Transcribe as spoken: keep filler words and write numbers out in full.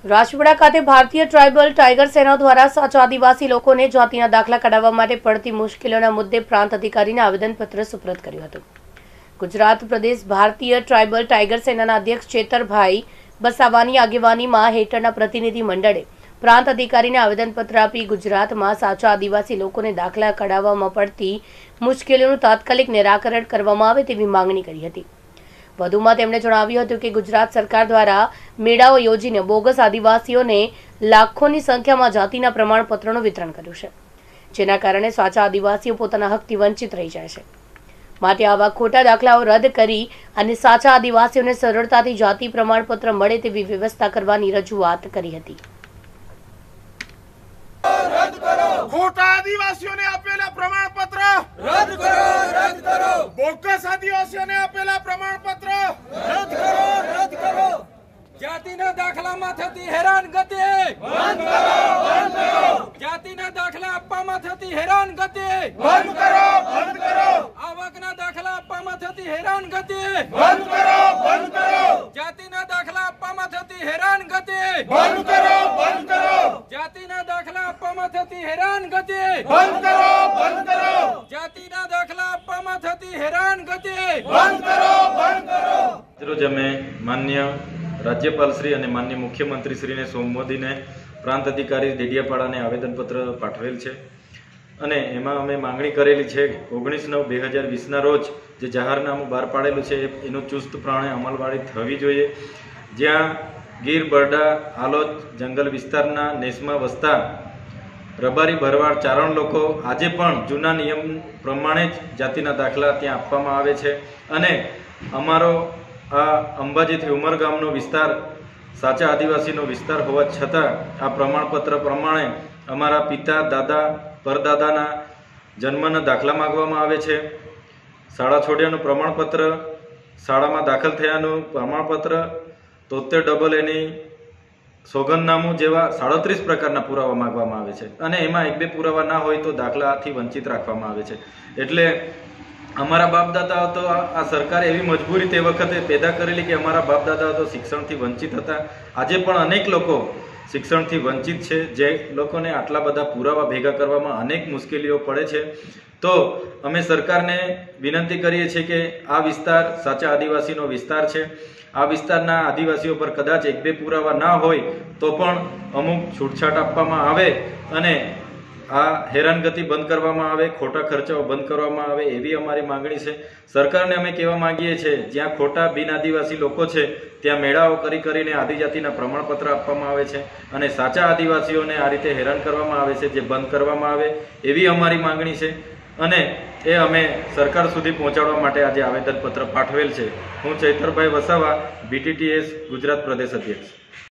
રાજપીપળા ખાતે ભારતીય tribal tiger સેના દ્વારા સાચા આદિવાસી લોકોને જાતિના દાખલા કઢાવવા માટે પડતી મુશ્કેલીઓના મુદ્દે પ્રાંત અધિકારીને આવેદનપત્ર સુપ્રત કર્યું હતું। ગુજરાત પ્રદેશ ભારતીય ટ્રાઇબલ ટાઇગર સેનાના અધ્યક્ષ ચેતરભાઈ બસાવાની આગેવાનીમાં હેઠળના પ્રતિનિધિ મંડળે પ્રાંત અધિકારીને આવેદનપત્ર આપી ગુજરાતમાં સાચા આદિવાસી લોકોને દાખલા કઢાવવામાં પડતી મુશ્કેલીઓનું તાત્કાલિક નિરાકરણ કરવામાં આવે તેવી માંગણી કરી હતી। વધુમાં તેમણે જણાવ્યું હતું કે ગુજરાત સરકાર દ્વારા મેળાઓ યોજીને બોગસ આદિવાસીઓને લાખોની સંખ્યામાં જાતિના પ્રમાણપત્રોનું વિતરણ કર્યું છે, જેના કારણે સાચા આદિવાસીઓ પોતાના હકથી વંચિત રહી જાય છે। માટે આવા ખોટા દાખલાઓ રદ કરી અને સાચા આદિવાસીઓને સરળતાથી જાતિ પ્રમાણપત્ર મળે તેવી વ્યવસ્થા કરવાની રજૂઆત કરી હતી। ખોટા આદિવાસીઓને આપેલા પ્રમાણપત્ર રદ કરો રદ કરો બોગસ આદિવાસીઓને આપેલા પ્રમાણપત્ર રદ કરો રદ કરો જાતિના દાખલામાં થતી હેરાનગતિ બંધ કરો બંધ કરો જાતિના દાખલા આપવામાં થતી હેરાનગતિ બંધ કરો બંધ કરો આવકના દાખલા આપવામાં થતી હેરાનગતિ બંધ કરો બંધ કરો જાતિના દાખલા આપવામાં થતી હેરાનગતિ બંધ કરો બંધ કરો જાતિના દાખલા આપવામાં થતી હેરાનગતિ બંધ કરો બંધ કરો જાતિના દાખલા આપવામાં થતી હેરાનગતિ બંધ કરો બંધ કરો। રોજ અમે માન્ય રાજ્યપાલ શ્રી અને માન્ય મુખ્યમંત્રી શ્રીને સોમવાદીને પ્રાંત અધિકારી ડેડિયાપાડાને આવેદનપત્ર પાઠવેલ છે અને એમાં અમે માંગણી કરેલી છે ઓગણીસ નવ બે હજાર વીસના રોજ જે જાહેરનામું બહાર પાડેલું છે એનું ચુસ્તપણે અમલવારી થવી જોઈએ, જ્યાં ગીર બરડા આલોદ જંગલ વિસ્તારના નેસમાં વસતા રબારી ભરવાડ ચારણ લોકો આજે પણ જૂના નિયમ પ્રમાણે જ જાતિના દાખલા ત્યાં આપવામાં આવે છે અને અમારો આ અંબાજીથી ઉમરગામનો વિસ્તાર સાચા આદિવાસીનો વિસ્તાર હોવા છતાં આ પ્રમાણપત્ર પ્રમાણે અમારા પિતા દાદા પરદાદાના જન્મના દાખલા માગવામાં આવે છે, શાળા છોડ્યાનું પ્રમાણપત્ર, શાળામાં દાખલ થયાનું પ્રમાણપત્ર, તોતેર ડબલ એની સોગંદનામું જેવા સાડત્રીસ પ્રકારના પુરાવા માગવામાં આવે છે અને એમાં એક બે પુરાવા ના હોય તો દાખલાથી વંચિત રાખવામાં આવે છે। એટલે અમારા બાપ દાદાઓ તો આ સરકારે એવી મજબૂરી તે વખતે પેદા કરેલી કે અમારા બાપ દાદાઓ તો શિક્ષણથી વંચિત હતા, આજે પણ અનેક લોકો શિક્ષણથી વંચિત છે, જે લોકોને આટલા બધા પુરાવા ભેગા કરવામાં અનેક મુશ્કેલીઓ પડે છે। તો અમે સરકારને વિનંતી કરીએ છીએ કે આ વિસ્તાર સાચા આદિવાસીનો વિસ્તાર છે, આ વિસ્તારના આદિવાસીઓ પર કદાચ એક બે પુરાવા ના હોય તો પણ અમુક છૂટછાટ આપવામાં આવે અને આ હેરાનગતિ બંધ કરવામાં આવે, ખોટા ખર્ચાઓ બંધ કરવામાં આવે એવી અમારી માંગણી છે। સરકારને અમે કહેવા માંગીએ છીએ જ્યાં ખોટા બિન આદિવાસી લોકો છે ત્યાં મેળાઓ કરી કરીને આદિજાતિના પ્રમાણપત્ર આપવામાં આવે છે અને સાચા આદિવાસીઓને આ રીતે હેરાન કરવામાં આવે છે, જે બંધ કરવામાં આવે એવી અમારી માંગણી છે અને એ અમે સરકાર સુધી પહોંચાડવા માટે આજે આવેદનપત્ર પાઠવેલ છે। હું ચૈતરભાઈ વસાવા, બીટીટીએસ ગુજરાત પ્રદેશ અધ્યક્ષ।